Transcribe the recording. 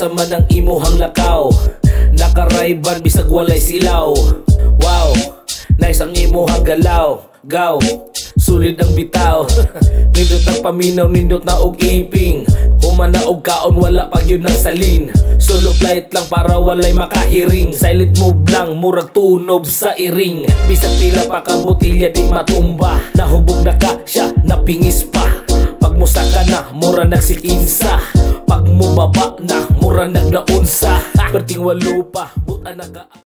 asa man ang imuhang lakaw. Nakarayban bisag walay silaw. Wow, nice ang imuhang galaw. Gaw, sulit ang bitaw. Nindot ang paminaw, nindot na og iping. Humana og kaon, wala pag yun ang salin. Solo flight lang para walay makahiring. Silent move lang, murag tunob sa iring. Bisag tila pa ka botilya di matumba. Nahubog na ka siya, napingis pa. Pag musa ka na, mura nagsikinsa. Pag mubaba na, mura nagnaunsa. Perting walo pa, buta na ka.